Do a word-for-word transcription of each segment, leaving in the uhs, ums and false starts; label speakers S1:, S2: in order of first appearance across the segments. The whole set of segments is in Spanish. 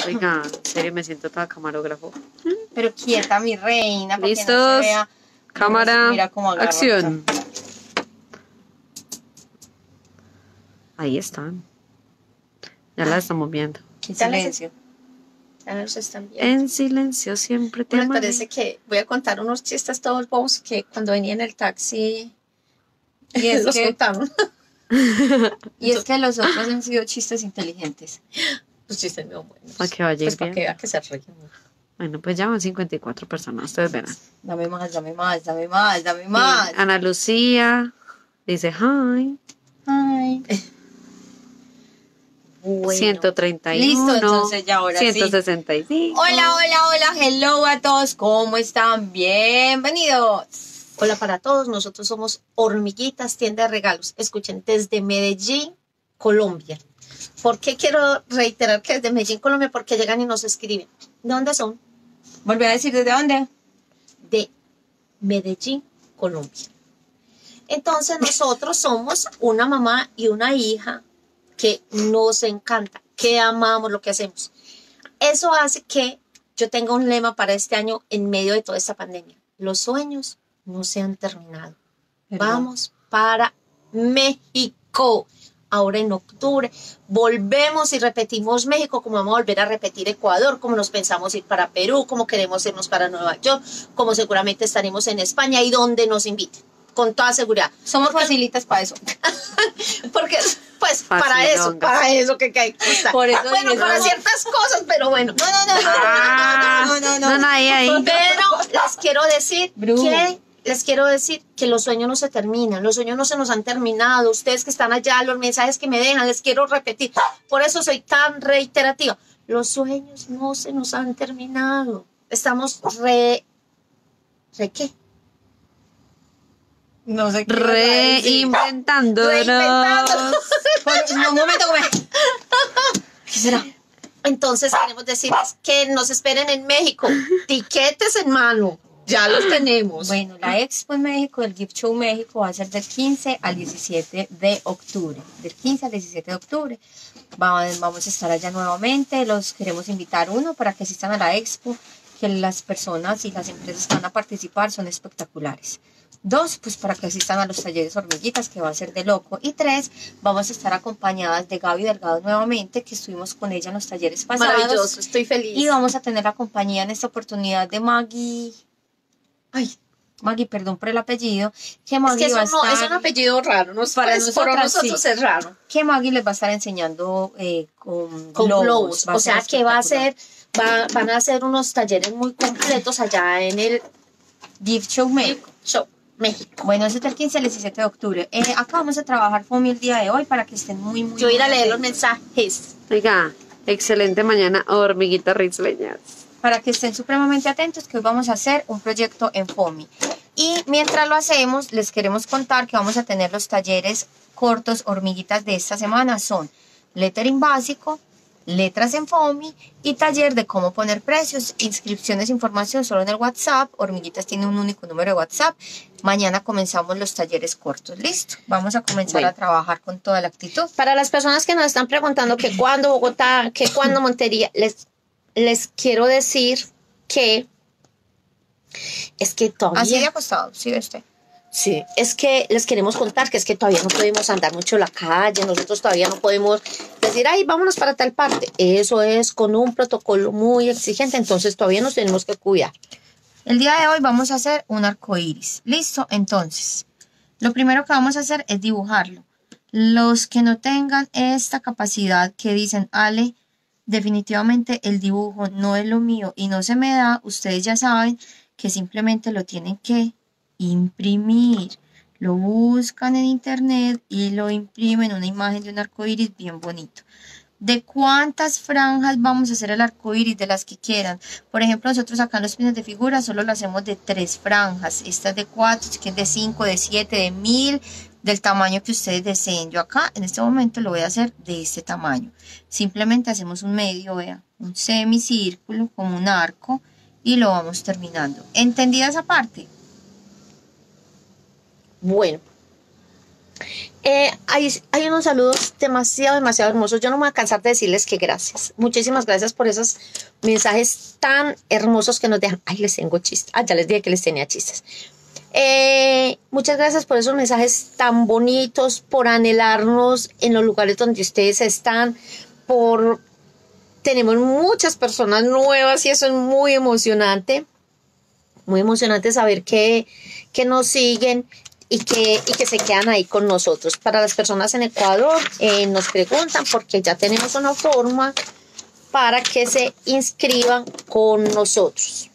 S1: Oiga, en serio me siento toda camarógrafo.
S2: Pero quieta, mi reina. para que
S1: ¿Listos?
S2: no se vea.
S1: Cámara,
S2: Mira cómo agarra
S1: acción.
S2: acá.
S1: Ahí están. Ya la estamos viendo.
S2: En silencio. Ya nos están viendo.
S1: En silencio siempre te
S2: Me
S1: amaré.
S2: parece que voy a contar unos chistes todos bobos que cuando venía en el taxi y es los
S3: que-
S2: contaron.
S3: Y es que los otros han sido chistes inteligentes.
S2: Los chistes no buenos.
S1: Para que vaya
S2: Pues para
S1: bien.
S2: que vea que se ríen.
S1: Bueno, pues ya van cincuenta y cuatro personas, ustedes verán.
S3: Dame más, dame más, dame más, dame más.
S1: Y Ana Lucía dice hi.
S3: Ay.
S2: Bueno.
S1: ciento treinta y uno.
S3: Listo, entonces ya ahora sí.
S1: ciento sesenta y cinco.
S3: Hola, hola, hola, hello a todos, ¿cómo están? Bienvenidos.
S2: Hola para todos, nosotros somos Hormiguitas Tienda de Regalos. Escuchen, desde Medellín, Colombia. ¿Por qué quiero reiterar que desde Medellín, Colombia? Porque llegan y nos escriben. ¿De dónde son?
S3: Volví a decir desde dónde.
S2: De Medellín, Colombia. Entonces nosotros somos una mamá y una hija que nos encanta, que amamos lo que hacemos. Eso hace que yo tenga un lema para este año en medio de toda esta pandemia. Los sueños no se han terminado.
S3: ¿Verdad?
S2: Vamos para México. Ahora en octubre volvemos y repetimos México, como vamos a volver a repetir Ecuador, como nos pensamos ir para Perú, como queremos irnos para Nueva York, como seguramente estaremos en España y donde nos inviten, con toda seguridad.
S3: Somos
S2: Porque-
S3: facilitas para eso.
S2: Porque, pues,
S1: Fácil,
S2: para eso,
S1: longas.
S2: para eso que hay que estar.
S3: Por eso
S2: Bueno,
S3: dije,
S2: para
S3: no.
S2: ciertas cosas, pero bueno.
S3: No, no, no, no,
S1: Ah,
S3: no, no, no,
S1: no,
S3: no.
S1: no, ahí, ahí.
S2: Pero les quiero decir
S3: Bru.
S2: que les quiero decir que los sueños no se terminan, los sueños no se nos han terminado. Ustedes que están allá, los mensajes que me dejan, les quiero repetir. Por eso soy tan reiterativa. Los sueños no se nos han terminado. Estamos re... ¿Re qué?
S3: No sé qué vas a decir.
S1: Reinventándonos.
S2: Reinventándonos.
S3: Por- no, un momento, un momento. ¿Qué será?
S2: Entonces queremos decirles que nos esperen en México. Tiquetes en mano. Ya los tenemos.
S3: Bueno, la Expo en México, el Gift Show México, va a ser del quince al diecisiete de octubre. Del quince al diecisiete de octubre. Va- Vamos a estar allá nuevamente. Los queremos invitar, uno, para que asistan a la Expo, que las personas y las empresas que van a participar son espectaculares. Dos, pues para que asistan a los talleres Hormiguitas, que va a ser de loco. Y tres, vamos a estar acompañadas de Gaby Delgado nuevamente, que estuvimos con ella en los talleres pasados.
S2: Maravilloso, estoy feliz.
S3: Y vamos a tener la compañía en esta oportunidad de Maggie. Ay, Maggie, perdón por el apellido. Que
S2: Es
S3: Maggie
S2: que eso
S3: va a
S2: no,
S3: estar,
S2: es un apellido raro, no
S3: Para
S2: pues, por
S3: nosotras,
S2: nosotros
S3: sí.
S2: es raro.
S3: que Maggie les va a estar enseñando eh, con,
S2: Con
S3: globos.
S2: globos.
S3: Va a
S2: O sea
S3: ser
S2: que va a
S3: espectacular.
S2: ser, va, van a hacer unos talleres muy completos allá en el
S3: Gift Show México.
S2: Show México.
S3: Bueno, eso es del quince al diecisiete de octubre. Eh, acá vamos a trabajar FOMI el día de hoy para que estén muy, muy
S2: Yo voy a ir a
S3: muy
S2: leer los
S3: atentos.
S2: mensajes.
S1: Oiga, excelente mañana, hormiguitas risleñas.
S3: Para que estén supremamente atentos, que hoy vamos a hacer un proyecto en FOMI. Y mientras lo hacemos, les queremos contar que vamos a tener los talleres cortos Hormiguitas de esta semana. Son lettering básico, letras en FOMI y taller de cómo poner precios. Inscripciones, información solo en el WhatsApp. Hormiguitas tiene un único número de WhatsApp. Mañana comenzamos los talleres cortos. Listo. Vamos a comenzar
S2: Bueno.
S3: a trabajar con toda la actitud.
S2: Para las personas que nos están preguntando que cuándo Bogotá, que cuándo Montería, les, les quiero decir que es que todavía...
S3: Así de acostado, ¿sí ve usted?
S2: Sí, es que les queremos contar que es que todavía no podemos andar mucho en la calle, nosotros todavía no podemos decir, ay, vámonos para tal parte. Eso es con un protocolo muy exigente, entonces todavía nos tenemos que cuidar.
S3: El día de hoy vamos a hacer un arco iris. ¿Listo? Entonces, lo primero que vamos a hacer es dibujarlo. Los que no tengan esta capacidad que dicen, Ale, definitivamente el dibujo no es lo mío y no se me da, ustedes ya saben que simplemente lo tienen que imprimir. Lo buscan en internet y lo imprimen una imagen de un arco iris bien bonito. ¿De cuántas franjas vamos a hacer el arco iris? De las que quieran. Por ejemplo, nosotros acá en los pines de figura solo lo hacemos de tres franjas. Esta es de cuatro, que es de cinco, de siete, de mil, del tamaño que ustedes deseen. Yo acá en este momento lo voy a hacer de este tamaño. Simplemente hacemos un medio, vean, un semicírculo como un arco y lo vamos terminando. ¿Entendida esa parte?
S2: Bueno, Eh, hay, hay unos saludos demasiado, demasiado hermosos. Yo no me voy a cansar de decirles que gracias. Muchísimas gracias por esos mensajes tan hermosos que nos dejan. Ay, les tengo chistes. Ah, ya les dije que les tenía chistes. Eh, muchas gracias por esos mensajes tan bonitos, por anhelarnos en los lugares donde ustedes están, por... Tenemos muchas personas nuevas y eso es muy emocionante. Muy emocionante saber que, que nos siguen y que, y que se quedan ahí con nosotros. Para las personas en Ecuador, eh, nos preguntan porque ya tenemos una forma para que se inscriban con nosotros.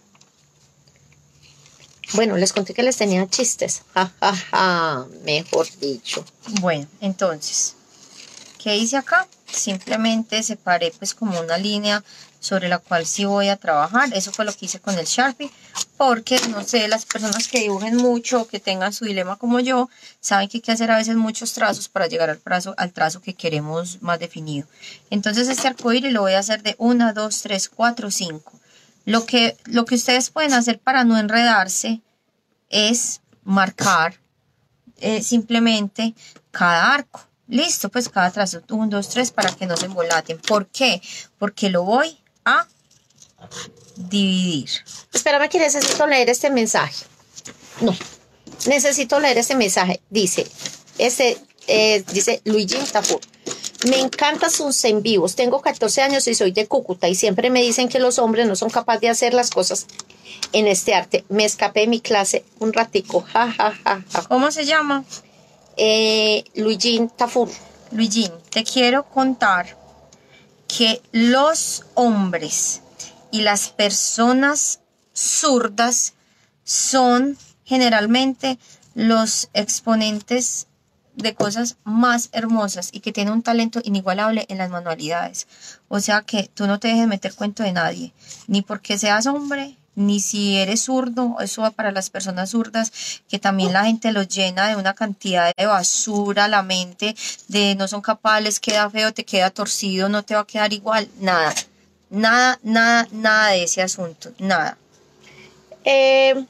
S2: Bueno, les conté que les tenía chistes. Ja, ja, ja, mejor dicho.
S3: Bueno, entonces, ¿qué hice acá? Simplemente separé pues como una línea sobre la cual sí voy a trabajar. Eso fue lo que hice con el Sharpie, porque no sé, las personas que dibujen mucho, que tengan su dilema como yo, saben que hay que hacer a veces muchos trazos para llegar al trazo, al trazo que queremos más definido. Entonces este arcoíris lo voy a hacer de uno, dos, tres, cuatro, cinco. Lo que, lo que ustedes pueden hacer para no enredarse es marcar eh, simplemente cada arco. Listo, pues cada trazo, uno, dos, tres, para que no se embolaten. ¿Por qué? Porque lo voy a dividir.
S2: Espérame que necesito leer este mensaje. No, necesito leer este mensaje. Dice, este, eh, dice Luigi Tafur. Me encantan sus en vivos. Tengo catorce años y soy de Cúcuta y siempre me dicen que los hombres no son capaces de hacer las cosas en este arte. Me escapé de mi clase un ratico. Ja, ja, ja, ja.
S3: ¿Cómo se llama?
S2: Eh, Luigi Tafur.
S3: Luigi, te quiero contar que los hombres y las personas zurdas son generalmente los exponentes de cosas más hermosas y que tienen un talento inigualable en las manualidades. O sea que tú no te dejes meter cuento de nadie, ni porque seas hombre, ni si eres zurdo. Eso va para las personas zurdas, que también la gente los llena de una cantidad de basura a la mente, de no son capaces, queda feo, te queda torcido, no te va a quedar igual, nada, nada, nada, nada de ese asunto, nada.
S2: Eh,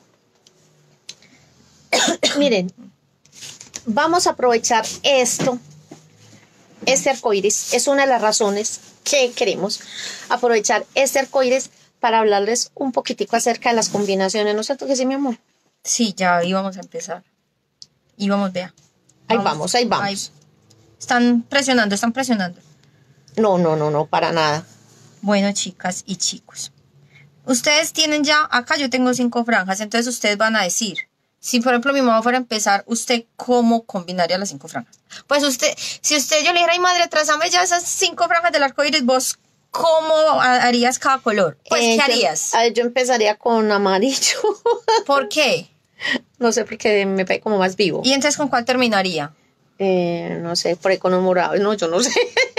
S2: miren, vamos a aprovechar esto. Este arcoíris es una de las razones que queremos aprovechar este arcoíris para hablarles un poquitico acerca de las combinaciones. ¿No es cierto que sí, mi amor?
S3: Sí, ya íbamos a empezar. Íbamos, vea.
S2: Ahí vamos, ahí vamos.
S3: Ahí. Están presionando, están presionando.
S2: No, no, no, no, para nada.
S3: Bueno, chicas y chicos, ustedes tienen ya, acá yo tengo cinco franjas, entonces ustedes van a decir, si por ejemplo mi mamá fuera a empezar, ¿usted cómo combinaría las cinco franjas? Pues usted, si usted yo le dijera, ay madre, trazame ya esas cinco franjas del arco iris, vos, ¿cómo harías cada color? Pues,
S2: Eh,
S3: ¿qué
S2: yo-
S3: harías?
S2: a ver, yo empezaría con amarillo.
S3: ¿Por qué?
S2: No sé, porque me parece como más vivo.
S3: ¿Y entonces con cuál terminaría?
S2: Eh, no sé, por ahí con un morado. No, yo no sé.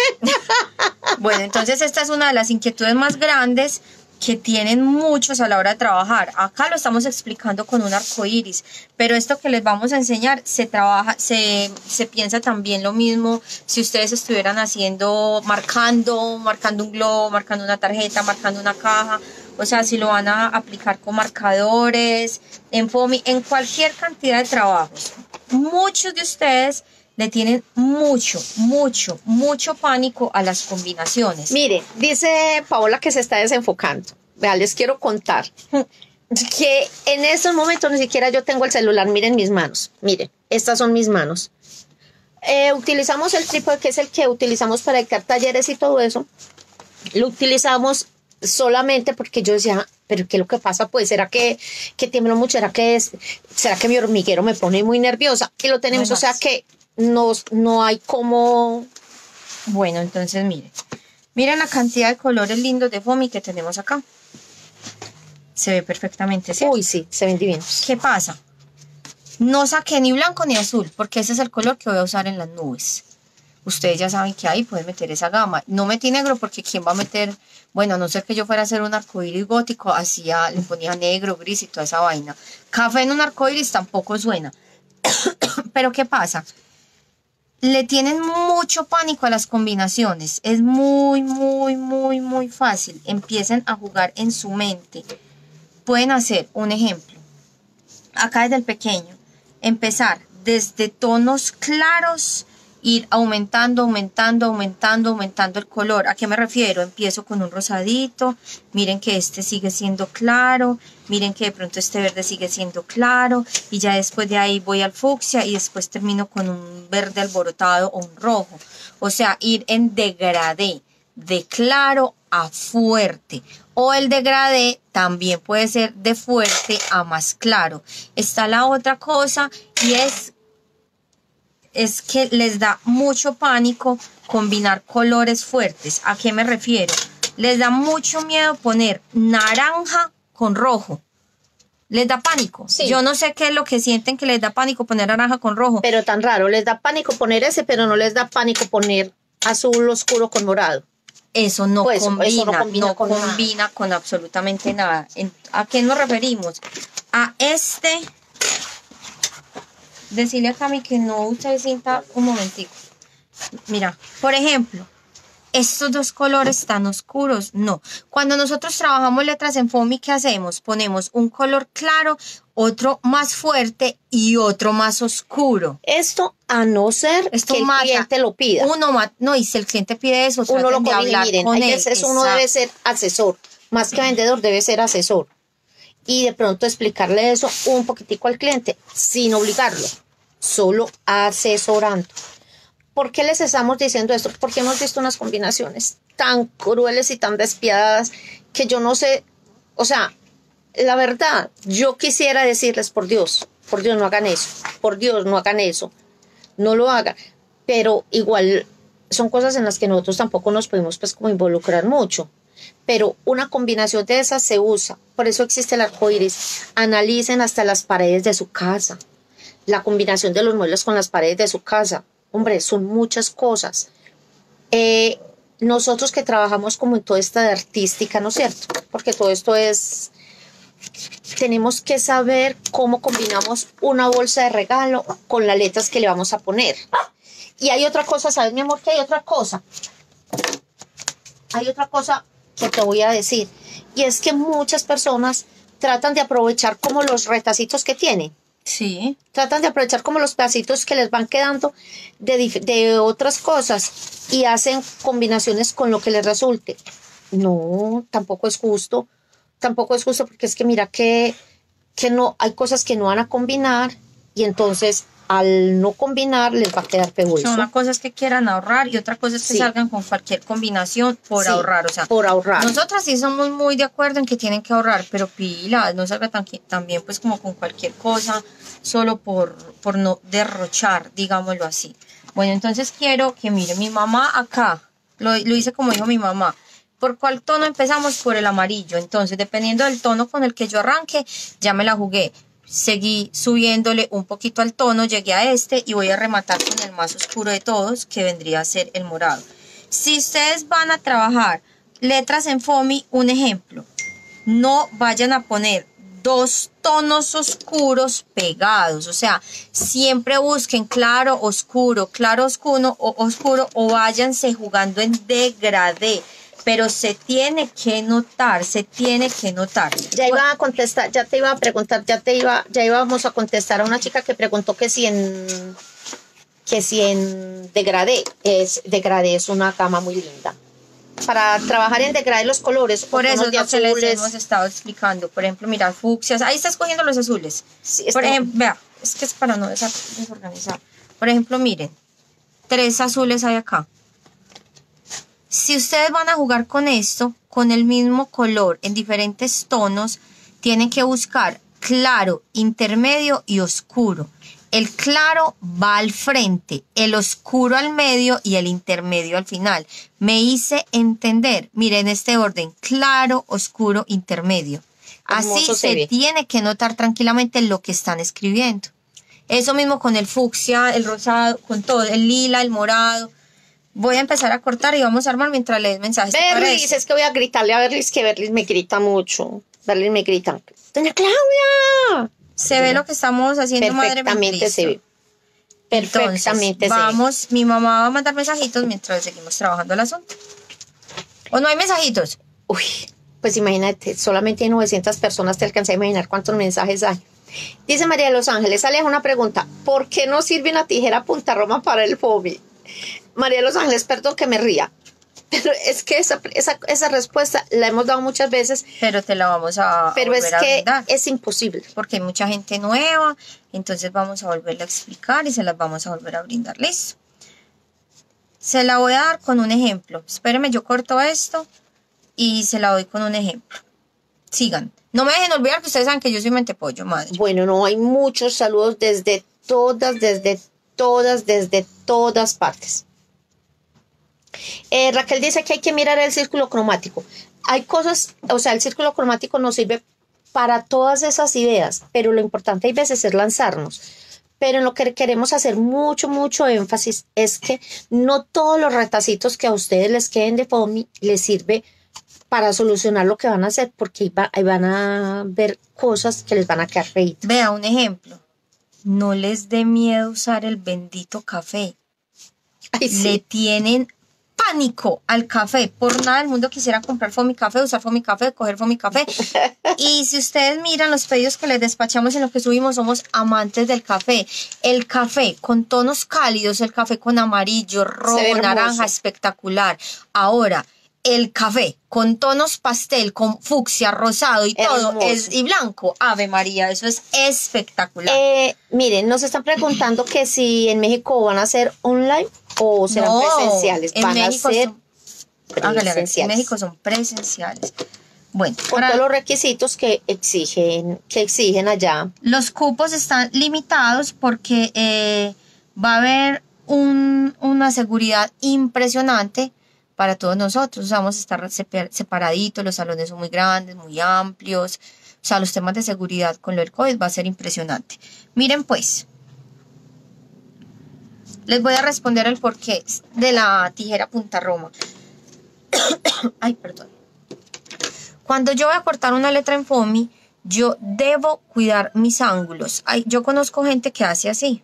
S3: Bueno, entonces esta es una de las inquietudes más grandes que tienen muchos a la hora de trabajar. Acá lo estamos explicando con un arco iris, pero esto que les vamos a enseñar se trabaja, se, se piensa también lo mismo si ustedes estuvieran haciendo, marcando, marcando un globo, marcando una tarjeta, marcando una caja. O sea, si lo van a aplicar con marcadores, en foamy, en cualquier cantidad de trabajos. Muchos de ustedes le tienen mucho, mucho, mucho pánico a las combinaciones.
S2: Mire, dice Paola que se está desenfocando. Vean, les quiero contar que en estos momentos ni siquiera yo tengo el celular. Miren mis manos. Miren, estas son mis manos. Eh, utilizamos el trípode, que es el que utilizamos para dictar talleres y todo eso. Lo utilizamos solamente porque yo decía, pero ¿qué es lo que pasa? Pues, ¿será que, que tiemblo mucho? ¿Será que, es, ¿Será que mi hormiguero me pone muy nerviosa? Y lo tenemos,
S3: No
S2: o sea
S3: más.
S2: que no, no hay como...
S3: Bueno, entonces miren. Miren la cantidad de colores lindos de foamy que tenemos acá. Se ve perfectamente, ¿sí?
S2: Uy, sí, se ven divinos.
S3: ¿Qué pasa? No saqué ni blanco ni azul, porque ese es el color que voy a usar en las nubes. Ustedes ya saben que ahí pueden meter esa gama. No metí negro porque ¿quién va a meter? Bueno, a no ser que yo fuera a hacer un arcoíris gótico, hacía, le ponía negro, gris y toda esa vaina. Café en un arcoíris tampoco suena. Pero ¿qué pasa? Le tienen mucho pánico a las combinaciones. Es muy, muy, muy, muy fácil. Empiecen a jugar en su mente. Pueden hacer un ejemplo. Acá desde el pequeño. Empezar desde tonos claros, ir aumentando, aumentando, aumentando, aumentando el color. ¿A qué me refiero? Empiezo con un rosadito, miren que este sigue siendo claro, miren que de pronto este verde sigue siendo claro, y ya después de ahí voy al fucsia y después termino con un verde alborotado o un rojo. O sea, ir en degradé, de claro a fuerte. O el degradé también puede ser de fuerte a más claro. Está la otra cosa y es es que les da mucho pánico combinar colores fuertes. ¿A qué me refiero? Les da mucho miedo poner naranja con rojo. Les da pánico.
S2: Sí.
S3: Yo no sé qué es lo que sienten que les da pánico poner naranja con rojo.
S2: Pero tan raro, les da pánico poner ese, pero no les da pánico poner azul oscuro con morado.
S3: Eso no
S2: Pues, eso
S3: combina,
S2: no combina
S3: no
S2: con
S3: combina
S2: nada.
S3: con absolutamente nada. En- ¿A qué nos referimos? A este... Decirle a Cami que no use cinta un momentico. Mira, por ejemplo, estos dos colores tan oscuros, no. Cuando nosotros trabajamos letras en foamy, ¿qué hacemos? Ponemos un color claro, otro más fuerte y otro más oscuro.
S2: Esto a no ser
S3: Esto
S2: que el
S3: mata.
S2: cliente lo pida.
S3: Uno ma- no, y si el cliente pide eso,
S2: Uno lo
S3: traten de
S2: corrige,
S3: hablar
S2: miren,
S3: con
S2: hay
S3: él.
S2: veces uno
S3: Exacto.
S2: debe ser asesor, más que vendedor debe ser asesor. Y de pronto explicarle eso un poquitico al cliente, sin obligarlo, solo asesorando. ¿Por qué les estamos diciendo esto? Porque hemos visto unas combinaciones tan crueles y tan despiadadas que yo no sé, o sea, la verdad, yo quisiera decirles, por Dios, por Dios no hagan eso, por Dios no hagan eso, no lo hagan, pero igual son cosas en las que nosotros tampoco nos podemos pues como involucrar mucho. Pero una combinación de esas se usa, por eso existe el arco iris. Analicen hasta las paredes de su casa, la combinación de los muebles con las paredes de su casa. Hombre, son muchas cosas. Eh, nosotros que trabajamos como en toda esta de artística, ¿no es cierto? Porque todo esto es... Tenemos que saber cómo combinamos una bolsa de regalo con las letras que le vamos a poner. Y hay otra cosa, ¿sabes, mi amor? Que hay otra cosa. Hay otra cosa que te voy a decir. Y es que muchas personas tratan de aprovechar como los retacitos que tienen.
S3: Sí.
S2: Tratan de aprovechar como los pedacitos que les van quedando de, dif- de otras cosas y hacen combinaciones con lo que les resulte. No, tampoco es justo. Tampoco es justo porque es que mira que, que no, hay cosas que no van a combinar y entonces al no combinar les va a quedar peor.
S3: O sea, una cosa es que quieran ahorrar y otra cosa es que
S2: Sí.
S3: salgan con cualquier combinación por
S2: Sí,
S3: ahorrar. O sea,
S2: por ahorrar.
S3: nosotras sí somos muy de acuerdo en que tienen que ahorrar, pero pila, no salga tan, también pues como con cualquier cosa, solo por, por no derrochar, digámoslo así. Bueno, entonces quiero que miren, mi mamá acá, lo, lo hice como dijo mi mamá. ¿Por cuál tono empezamos? Por el amarillo. Entonces, dependiendo del tono con el que yo arranque, ya me la jugué. Seguí subiéndole un poquito al tono, llegué a este y voy a rematar con el más oscuro de todos, que vendría a ser el morado. Si ustedes van a trabajar letras en foamy, un ejemplo, no vayan a poner dos tonos oscuros pegados, o sea, siempre busquen claro, oscuro, claro, oscuro o oscuro, o váyanse jugando en degradé, pero se tiene que notar, se tiene que notar.
S2: Ya iba a contestar, ya te iba a preguntar, ya te iba, ya íbamos a contestar a una chica que preguntó que si en que si en degradé es degradé es una gama muy linda. Para trabajar en degradé los colores,
S3: Por
S2: o
S3: eso
S2: tonos
S3: es
S2: de
S3: lo que les
S2: azules,
S3: hemos estado explicando. Por ejemplo, mira, fucsias, ahí está escogiendo los azules.
S2: sí,
S3: Por
S2: está-
S3: ejemplo, vea, es que es para no desa- desorganizar. Por ejemplo, miren, tres azules hay acá. Si ustedes van a jugar con esto, con el mismo color, en diferentes tonos, tienen que buscar claro, intermedio y oscuro. El claro va al frente, el oscuro al medio y el intermedio al final. Me hice entender. Miren este orden, claro, oscuro, intermedio. Así
S2: Hermoso se
S3: se
S2: ve.
S3: tiene que notar tranquilamente lo que están escribiendo. Eso mismo con el fucsia, el rosado, con todo, el lila, el morado. Voy a empezar a cortar y vamos a armar mientras lees mensajes. ¿te
S2: Berlis,
S3: parece?
S2: es que voy a gritarle a Berlis que Berlis me grita mucho. Berlis me grita. ¡Doña Claudia!
S3: Se ve lo que estamos haciendo, madre mía.
S2: Perfectamente se ve. Perfectamente
S3: Entonces,
S2: se ve.
S3: vamos, mi mamá va a mandar mensajitos mientras seguimos trabajando el asunto. ¿O no hay mensajitos?
S2: Uy, pues imagínate, solamente hay novecientas personas, te alcancé a imaginar cuántos mensajes hay. Dice María de los Ángeles, sale una pregunta, ¿por qué no sirve una tijera punta roma para el foamy? María de los Ángeles, perdón que me ría, pero es que esa, esa, esa respuesta la hemos dado muchas veces,
S3: Pero te la vamos a,
S2: pero
S3: a
S2: es
S3: volver a
S2: que
S3: brindar.
S2: es imposible.
S3: Porque hay mucha gente nueva, entonces vamos a volverla a explicar y se las vamos a volver a brindar. Listo. Se la voy a dar con un ejemplo. Espérenme, yo corto esto y se la doy con un ejemplo. Sigan. No me dejen olvidar que ustedes saben que yo soy mentepollo, madre.
S2: Bueno, no, hay muchos saludos desde todas, desde todas, desde todas partes. Eh, Raquel dice que hay que mirar el círculo cromático. Hay cosas, o sea, el círculo cromático nos sirve para todas esas ideas, pero lo importante hay veces es lanzarnos. Pero en lo que queremos hacer mucho, mucho énfasis es que no todos los retacitos que a ustedes les queden de foamy les sirve para solucionar lo que van a hacer, porque ahí, va, ahí van a ver cosas que les van a quedar feitas.
S3: Vea un ejemplo. No les dé miedo usar el bendito café.
S2: Ay, sí.
S3: Le tienen pánico al café. Por nada del mundo quisiera comprar foamy café, usar foamy café, coger foamy café. Y si ustedes miran los pedidos que les despachamos en lo que subimos, somos amantes del café. El café con tonos cálidos, el café con amarillo,
S2: Se ve
S3: rojo,
S2: hermoso.
S3: naranja, espectacular. Ahora, el café con tonos pastel, con fucsia, rosado y todo,
S2: Hermoso.
S3: es, y blanco. Ave María, eso es espectacular.
S2: Eh, miren, nos están preguntando que si en México van a ser online o serán
S3: No,
S2: presenciales.
S3: en
S2: Van
S3: México
S2: a ser
S3: son- hágale, hágale, en
S2: presenciales.
S3: México son presenciales. Bueno,
S2: Con
S3: para-
S2: todos los requisitos que exigen, que exigen allá.
S3: los cupos están limitados porque eh, va a haber un- una seguridad impresionante para todos nosotros. O sea, vamos a estar sepa- separaditos, los salones son muy grandes, muy amplios. O sea, los temas de seguridad con lo del COVID va a ser impresionante. Miren pues, les voy a responder el porqué de la tijera punta roma. Ay, perdón. Cuando yo voy a cortar una letra en foamy, yo debo cuidar mis ángulos. Ay, yo conozco gente que hace así.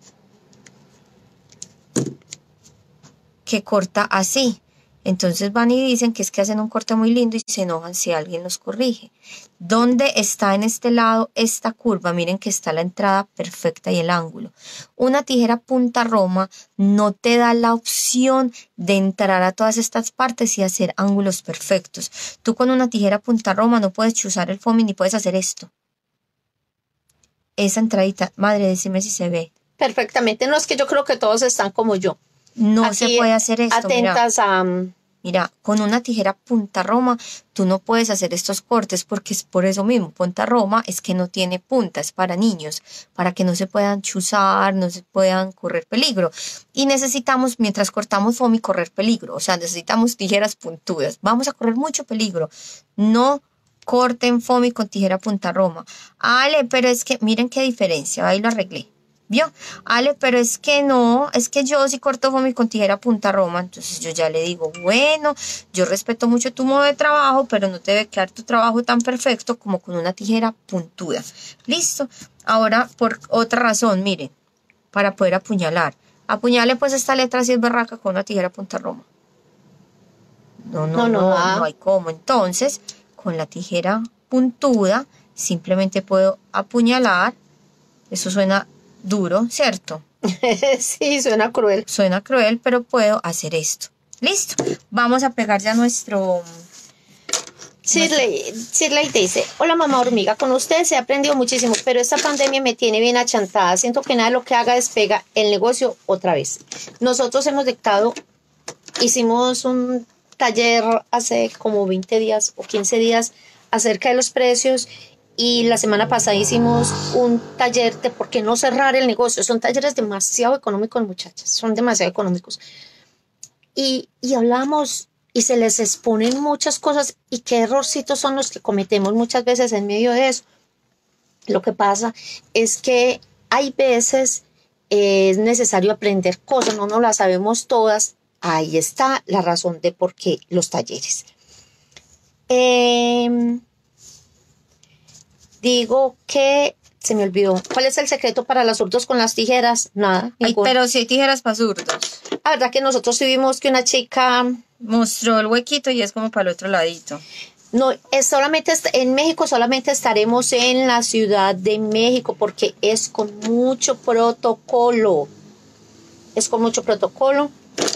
S3: Que corta así. Entonces van y dicen que es que hacen un corte muy lindo y se enojan si alguien los corrige. ¿Dónde está en este lado esta curva? Miren que está la entrada perfecta y el ángulo. Una tijera punta roma no te da la opción de entrar a todas estas partes y hacer ángulos perfectos. Tú con una tijera punta roma no puedes chuzar el foamy ni puedes hacer esto. Esa entradita, madre, decime si se ve.
S2: Perfectamente. No, es que yo creo que todos están como yo.
S3: No
S2: Aquí,
S3: se puede hacer esto. Mira.
S2: Atentas a...
S3: Mira, con una tijera punta roma, tú no puedes hacer estos cortes porque es por eso mismo. Punta roma es que no tiene punta, es para niños, para que no se puedan chuzar, no se puedan correr peligro. Y necesitamos, mientras cortamos foamy, correr peligro. O sea, necesitamos tijeras puntudas. Vamos a correr mucho peligro. No corten foamy con tijera punta roma. Ale, pero es que, miren qué diferencia, ahí lo arreglé. ¿Vio? Ale, pero es que no, es que yo sí corto foamy con tijera punta roma, entonces yo ya le digo, bueno, yo respeto mucho tu modo de trabajo, pero no te debe quedar tu trabajo tan perfecto como con una tijera puntuda. Listo. Ahora, por otra razón, miren, para poder apuñalar. Apuñale pues esta letra si es berraca con una tijera punta roma. No, no,
S2: No,
S3: no,
S2: no,
S3: no,
S2: ah.
S3: hay cómo. Entonces, con la tijera puntuda, simplemente puedo apuñalar. Eso suena duro, ¿cierto?
S2: Sí, suena cruel.
S3: Suena cruel, pero puedo hacer esto. Listo. Vamos a pegar ya nuestro...
S2: Shirley, Shirley dice, hola mamá hormiga, con ustedes he aprendido muchísimo, pero esta pandemia me tiene bien achantada. Siento que nada de lo que haga despega el negocio otra vez. Nosotros hemos dictado, hicimos un taller hace como veinte días o quince días acerca de los precios. Y la semana pasada hicimos un taller de por qué no cerrar el negocio. Son talleres demasiado económicos, muchachas. Son demasiado económicos. Y, y hablamos y se les exponen muchas cosas y qué errorcitos son los que cometemos muchas veces en medio de eso. Lo que pasa es que hay veces eh, es necesario aprender cosas, no nos las sabemos todas. Ahí está la razón de por qué los talleres. Eh... Digo que se me olvidó. ¿Cuál es el secreto para los zurdos con las tijeras? Nada.
S3: Ay,
S2: ninguno.
S3: pero si hay tijeras para zurdos.
S2: La verdad que nosotros sí vimos que una chica,
S3: Mostró el huequito y es como para el otro ladito.
S2: No, es solamente est- en México solamente estaremos en la Ciudad de México porque es con mucho protocolo. Es con mucho protocolo.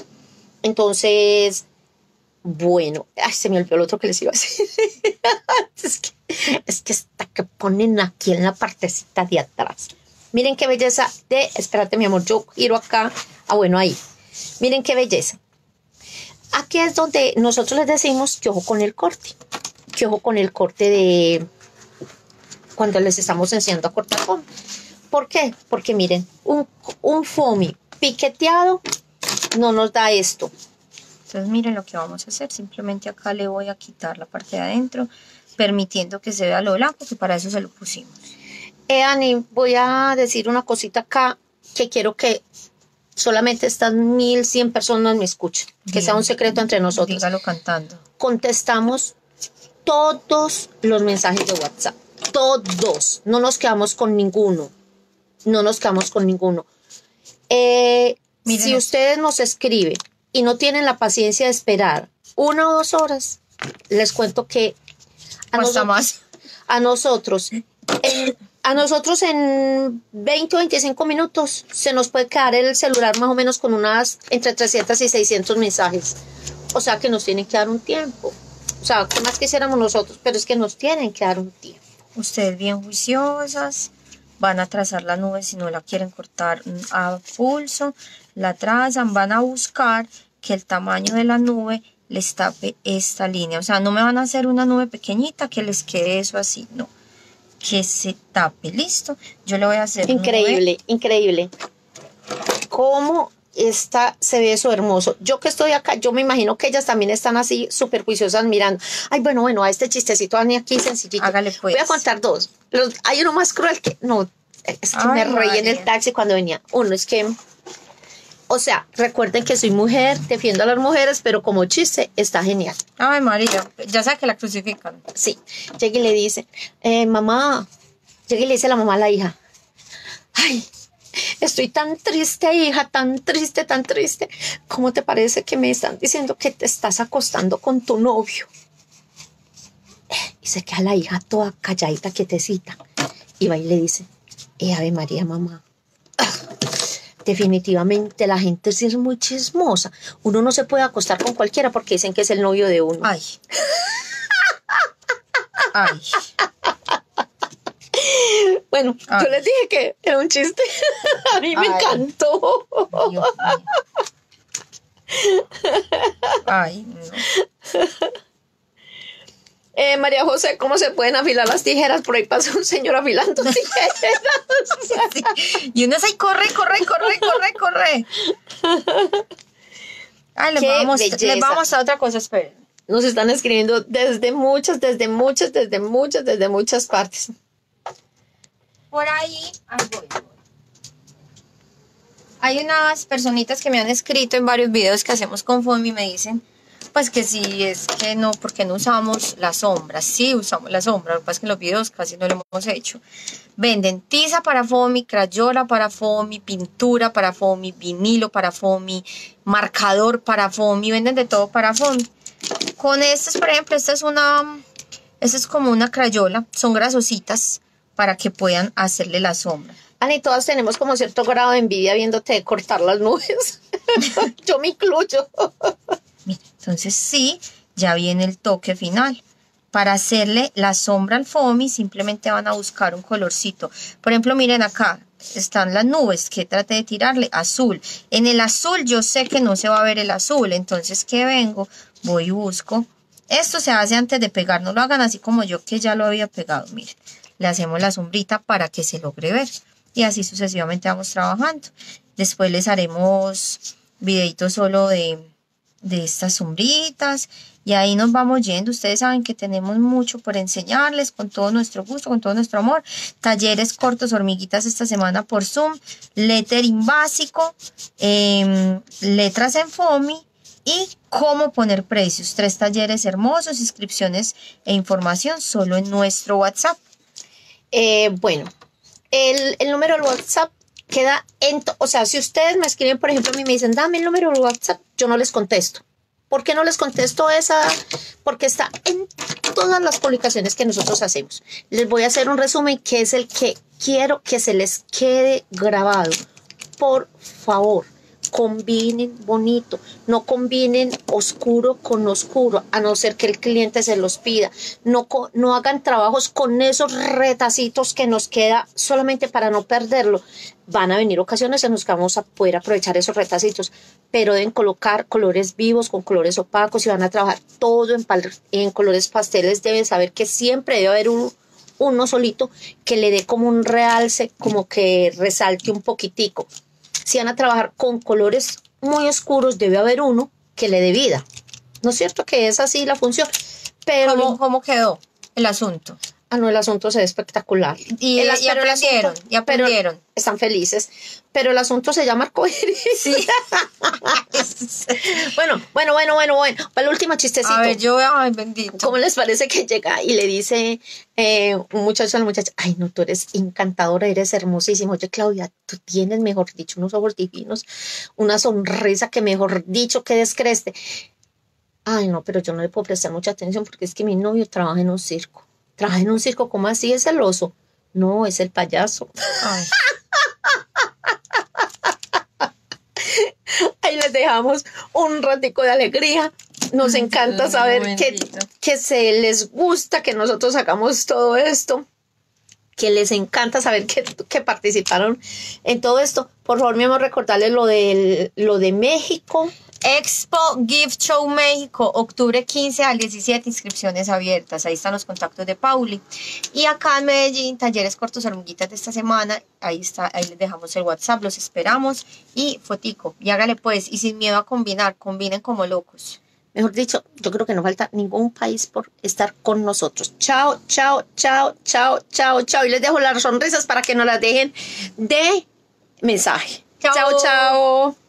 S2: Entonces, bueno, ay, se me olvidó lo otro que les iba a decir. es, que, es que está que ponen aquí en la partecita de atrás. Miren qué belleza de, espérate mi amor, yo giro acá. Ah, bueno, ahí. Miren qué belleza. Aquí es donde nosotros les decimos que ojo con el corte. Que ojo con el corte de cuando les estamos enseñando a cortar foamy. ¿Por qué? Porque miren, un, un foamy piqueteado no nos da esto.
S3: Entonces miren lo que vamos a hacer. Simplemente acá le voy a quitar la parte de adentro, permitiendo que se vea lo blanco, que para eso se lo pusimos.
S2: Eh, Ani, voy a decir una cosita acá que quiero que solamente estas mil cien personas me escuchen. Que sea un secreto entre nosotros.
S3: Dígalo cantando.
S2: Contestamos todos los mensajes de WhatsApp. Todos. No nos quedamos con ninguno. No nos quedamos con ninguno. Eh, si ustedes nos escriben y no tienen la paciencia de esperar una o dos horas, les cuento que a,
S3: Cuesta
S2: nosotros,
S3: más.
S2: a nosotros, en, a nosotros en veinte o veinticinco minutos se nos puede quedar el celular más o menos con unas entre trescientos y seiscientos mensajes. O sea que nos tienen que dar un tiempo. O sea, ¿qué más quisiéramos nosotros? Pero es que nos tienen que dar un tiempo.
S3: Ustedes bien juiciosas, van a trazar la nube si no la quieren cortar a pulso, la trazan, van a buscar que el tamaño de la nube les tape esta línea. O sea, no me van a hacer una nube pequeñita que les quede eso así, no. Que se tape, listo. Yo le voy a hacer
S2: Increíble,
S3: nube.
S2: increíble. ¿Cómo está, se ve eso hermoso? Yo que estoy acá, yo me imagino que ellas también están así súper juiciosas mirando. Ay, bueno, bueno, a este chistecito, Ani, aquí sencillito.
S3: Hágale pues.
S2: Voy a contar dos. Los, hay uno más cruel que, no, es que
S3: Ay,
S2: me reí
S3: María.
S2: en el taxi cuando venía. Uno es que, o sea, recuerden que soy mujer, defiendo a las mujeres, pero como chiste está genial.
S3: Ay, María, ya sabe que la crucifican.
S2: Sí, llega y le dice, eh, mamá, llega y le dice a la mamá a la hija, ay, estoy tan triste, hija, tan triste, tan triste. ¿Cómo te parece que me están diciendo que te estás acostando con tu novio? Y se queda la hija toda calladita, quietecita. Y va y le dice, eh, Ave María, mamá. Definitivamente la gente sí es muy chismosa. Uno no se puede acostar con cualquiera porque dicen que es el novio de uno.
S3: Ay. Ay.
S2: Bueno,
S3: Ay.
S2: yo les dije que era un chiste. A mí me
S3: Ay.
S2: encantó.
S3: Dios mío. Ay, no.
S2: Eh, María José, ¿cómo se pueden afilar las tijeras? Por ahí pasa un señor afilando tijeras.
S3: Sí. Y uno es ahí, corre, corre, corre, corre, corre. Ay, les
S2: Qué
S3: vamos,
S2: belleza.
S3: les vamos a mostrar otra cosa, esperen.
S2: Nos están escribiendo desde muchas, desde muchas, desde muchas, desde muchas partes.
S3: Por ahí, ahí voy, voy. Hay unas personitas que me han escrito en varios videos que hacemos con foamy y me dicen, pues que sí, es que no, porque no usamos la sombra. Sí usamos la sombra, lo que pasa es que en los videos casi no lo hemos hecho. Venden tiza para foamy, crayola para foamy, pintura para foamy, vinilo para foamy, marcador para foamy, venden de todo para foamy. Con estas, por ejemplo, esta es una, esta es como una crayola, son grasositas para que puedan hacerle la sombra.
S2: Ani, todas tenemos como cierto grado de envidia viéndote cortar las nubes. Yo me incluyo.
S3: Mira, entonces sí, ya viene el toque final. Para hacerle la sombra al foamy simplemente van a buscar un colorcito. Por ejemplo, miren acá, están las nubes que traté de tirarle azul. En el azul yo sé que no se va a ver el azul, entonces ¿qué vengo? Voy y busco. Esto se hace antes de pegar, no lo hagan así como yo que ya lo había pegado, miren. Le hacemos la sombrita para que se logre ver. Y así sucesivamente vamos trabajando. Después les haremos videitos solo de, de estas sombritas. Y ahí nos vamos yendo. Ustedes saben que tenemos mucho por enseñarles con todo nuestro gusto, con todo nuestro amor. Talleres cortos, hormiguitas esta semana por Zoom. Lettering básico. Eh, letras en foamy. Y cómo poner precios. Tres talleres hermosos, inscripciones e información solo en nuestro WhatsApp.
S2: Eh, bueno, el, el número del WhatsApp queda en... O sea, si ustedes me escriben, por ejemplo, a mí me dicen, dame el número del WhatsApp, yo no les contesto. ¿Por qué no les contesto esa? Porque está en todas las publicaciones que nosotros hacemos. Les voy a hacer un resumen que es el que quiero que se les quede grabado. Por favor, combinen bonito, no combinen oscuro con oscuro, a no ser que el cliente se los pida. No, no hagan trabajos con esos retacitos que nos queda solamente para no perderlo. Van a venir ocasiones en las que vamos a poder aprovechar esos retacitos, pero deben colocar colores vivos con colores opacos. Si van a trabajar todo en, en colores pasteles, deben saber que siempre debe haber un, uno solito que le dé como un realce, como que resalte un poquitico. Si van a trabajar con colores muy oscuros, debe haber uno que le dé vida. ¿No es cierto que es así la función? Pero
S3: ¿Cómo, cómo quedó el asunto?
S2: Ah, no, el asunto se ve espectacular.
S3: Y,
S2: el
S3: y aprendieron,
S2: asunto,
S3: y aprendieron.
S2: Pero están felices. Pero el asunto se llama arcoíris.
S3: Sí.
S2: bueno, bueno, bueno, bueno, bueno. Para el último chistecito.
S3: A ver, yo, ay, bendito.
S2: ¿Cómo les parece que llega y le dice eh, un muchacho a la muchacha, ay, no, tú eres encantadora, eres hermosísima. Oye, Claudia, tú tienes, mejor dicho, unos ojos divinos, una sonrisa que, mejor dicho, que descreste. Ay, no, pero yo no le puedo prestar mucha atención porque es que mi novio trabaja en un circo. ¿Trabaja en un circo? ¿Cómo así? ¿Es el oso? No, es el payaso.
S3: Ay.
S2: Ahí les dejamos un ratico de alegría. Nos encanta saber que, que se les gusta que nosotros hagamos todo esto, que les encanta saber que, que participaron en todo esto. Por favor, mi amor, recordarles lo de, lo de México.
S3: Expo Gift Show México, octubre quince al diecisiete, inscripciones abiertas. Ahí están los contactos de Pauli. Y acá en Medellín, talleres cortos hormiguitas de esta semana. Ahí está, ahí les dejamos el WhatsApp, los esperamos. Y fotico, y hágale pues, y sin miedo a combinar, combinen como locos.
S2: Mejor dicho, yo creo que no falta ningún país por estar con nosotros. Chao, chao, chao, chao, chao, chao. Y les dejo las sonrisas para que no las dejen de mensaje. Chao, chao. chao.